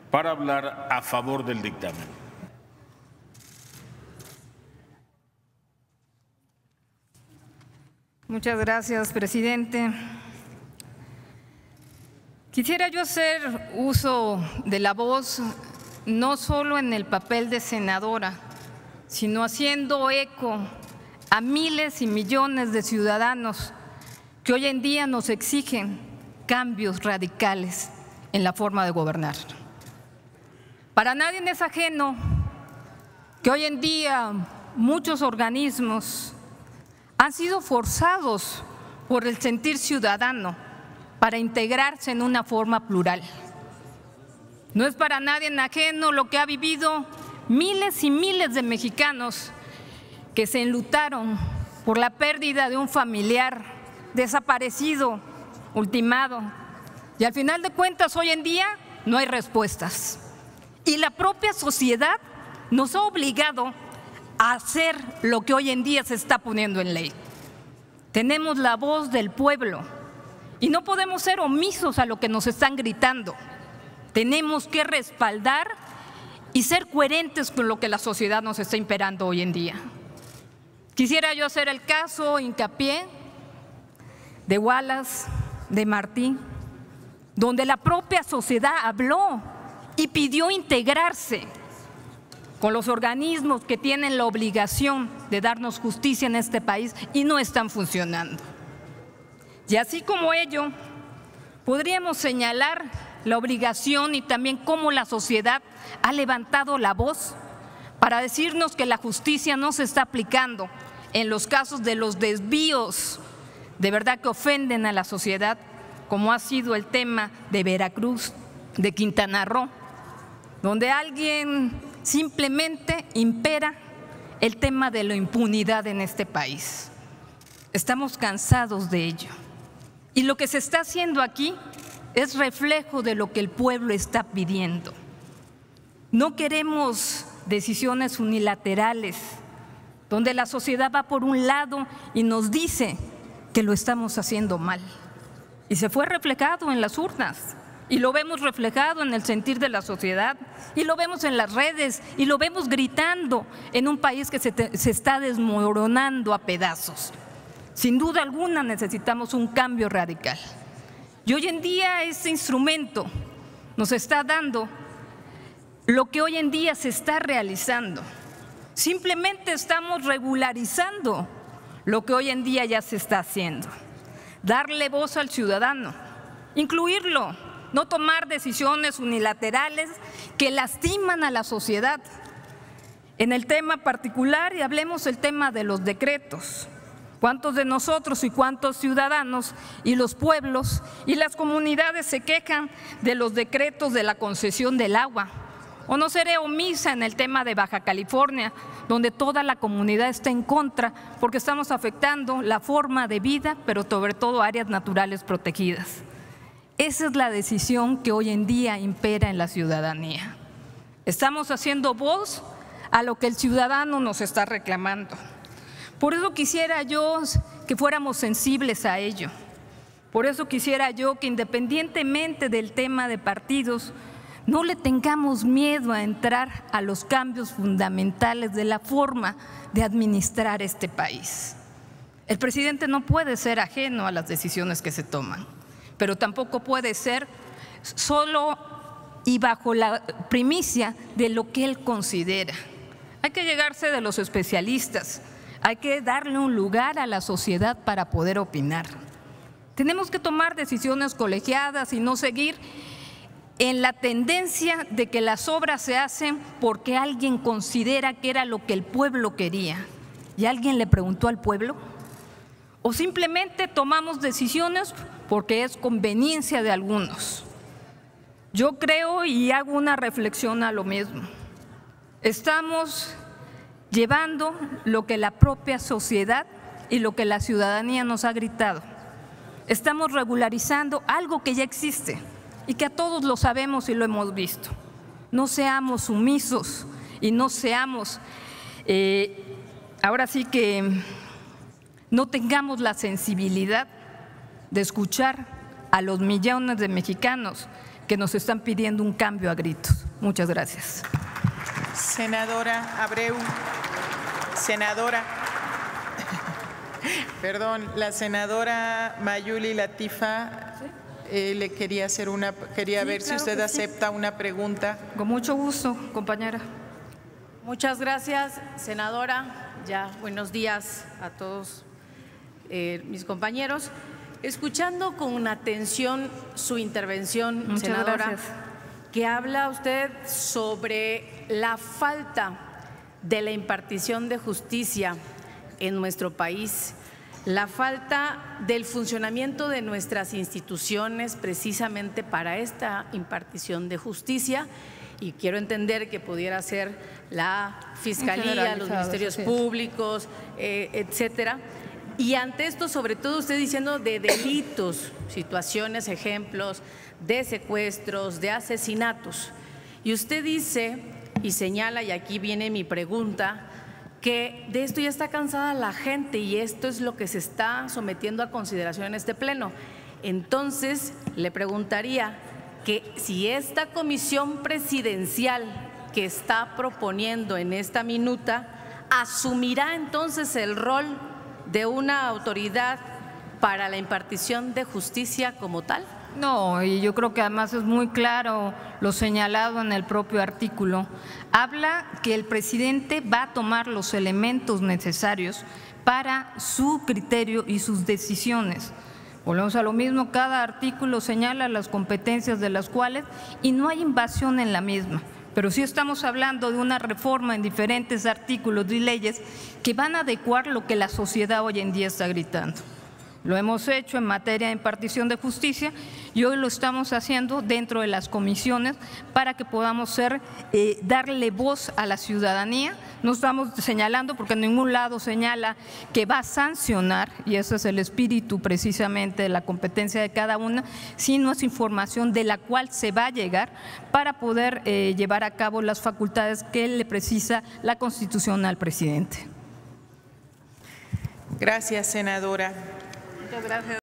para hablar a favor del dictamen. Muchas gracias, presidente. Quisiera yo hacer uso de la voz no solo en el papel de senadora, sino haciendo eco a miles y millones de ciudadanos que hoy en día nos exigen cambios radicales en la forma de gobernar. Para nadie es ajeno que hoy en día muchos organismos han sido forzados por el sentir ciudadano para integrarse en una forma plural. No es para nadie ajeno lo que ha vivido miles y miles de mexicanos que se enlutaron por la pérdida de un familiar desaparecido, ultimado, y al final de cuentas hoy en día no hay respuestas. Y la propia sociedad nos ha obligado a hacer lo que hoy en día se está poniendo en ley. Tenemos la voz del pueblo y no podemos ser omisos a lo que nos están gritando. Tenemos que respaldar y ser coherentes con lo que la sociedad nos está imperando hoy en día. Quisiera yo hacer el caso, hincapié, de Wallace, de Martí, donde la propia sociedad habló y pidió integrarse con los organismos que tienen la obligación de darnos justicia en este país y no están funcionando. Y así como ello, podríamos señalar la obligación y también cómo la sociedad ha levantado la voz para decirnos que la justicia no se está aplicando en los casos de los desvíos de verdad que ofenden a la sociedad, como ha sido el tema de Veracruz, de Quintana Roo, donde alguien simplemente impera el tema de la impunidad en este país. Estamos cansados de ello. Y lo que se está haciendo aquí es reflejo de lo que el pueblo está pidiendo. No queremos decisiones unilaterales, donde la sociedad va por un lado y nos dice que lo estamos haciendo mal. Y se fue reflejado en las urnas. Y lo vemos reflejado en el sentir de la sociedad, y lo vemos en las redes, y lo vemos gritando en un país que se está desmoronando a pedazos. Sin duda alguna necesitamos un cambio radical. Y hoy en día este instrumento nos está dando lo que hoy en día se está realizando. Simplemente estamos regularizando lo que hoy en día ya se está haciendo. Darle voz al ciudadano, incluirlo, no tomar decisiones unilaterales que lastiman a la sociedad. En el tema particular, y hablemos del tema de los decretos. ¿Cuántos de nosotros y cuántos ciudadanos y los pueblos y las comunidades se quejan de los decretos de la concesión del agua? O no seré omisa en el tema de Baja California, donde toda la comunidad está en contra porque estamos afectando la forma de vida, pero sobre todo áreas naturales protegidas. Esa es la decisión que hoy en día impera en la ciudadanía. Estamos haciendo voz a lo que el ciudadano nos está reclamando. Por eso quisiera yo que fuéramos sensibles a ello. Por eso quisiera yo que independientemente del tema de partidos, no le tengamos miedo a entrar a los cambios fundamentales de la forma de administrar este país. El presidente no puede ser ajeno a las decisiones que se toman, pero tampoco puede ser solo y bajo la primicia de lo que él considera. Hay que llegarse de los especialistas, hay que darle un lugar a la sociedad para poder opinar. Tenemos que tomar decisiones colegiadas y no seguir en la tendencia de que las obras se hacen porque alguien considera que era lo que el pueblo quería. ¿Y alguien le preguntó al pueblo? ¿O simplemente tomamos decisiones porque es conveniencia de algunos? Yo creo y hago una reflexión a lo mismo. Estamos llevando lo que la propia sociedad y lo que la ciudadanía nos ha gritado. Estamos regularizando algo que ya existe y que a todos lo sabemos y lo hemos visto. No seamos sumisos y no seamos, ahora sí que no tengamos la sensibilidad de escuchar a los millones de mexicanos que nos están pidiendo un cambio a gritos. Muchas gracias. Senadora Abreu. Senadora. Perdón, la senadora Mayuli Latifa le quería hacer quería ver si usted acepta una pregunta. Con mucho gusto, compañera. Muchas gracias, senadora. Ya, buenos días a todos mis compañeros. Escuchando con atención su intervención, senadora, que habla usted sobre la falta de la impartición de justicia en nuestro país, la falta del funcionamiento de nuestras instituciones precisamente para esta impartición de justicia, y quiero entender que pudiera ser la Fiscalía, los ministerios públicos, etcétera. Y ante esto, sobre todo usted diciendo de delitos, situaciones, ejemplos de secuestros, de asesinatos. Y usted dice y señala, y aquí viene mi pregunta, que de esto ya está cansada la gente y esto es lo que se está sometiendo a consideración en este pleno. Entonces, le preguntaría que si esta comisión presidencial que está proponiendo en esta minuta asumirá entonces el rol de una autoridad para la impartición de justicia como tal. No, y yo creo que además es muy claro lo señalado en el propio artículo. Habla que el presidente va a tomar los elementos necesarios para su criterio y sus decisiones. Volvemos a lo mismo, cada artículo señala las competencias de las cuales y no hay invasión en la misma. Pero sí estamos hablando de una reforma en diferentes artículos y leyes que van a adecuar lo que la sociedad hoy en día está gritando. Lo hemos hecho en materia de impartición de justicia y hoy lo estamos haciendo dentro de las comisiones para que podamos darle voz a la ciudadanía. No estamos señalando, porque en ningún lado señala que va a sancionar, y ese es el espíritu precisamente de la competencia de cada una, sino es información de la cual se va a llegar para poder llevar a cabo las facultades que le precisa la Constitución al presidente. Gracias, senadora. Muchas gracias.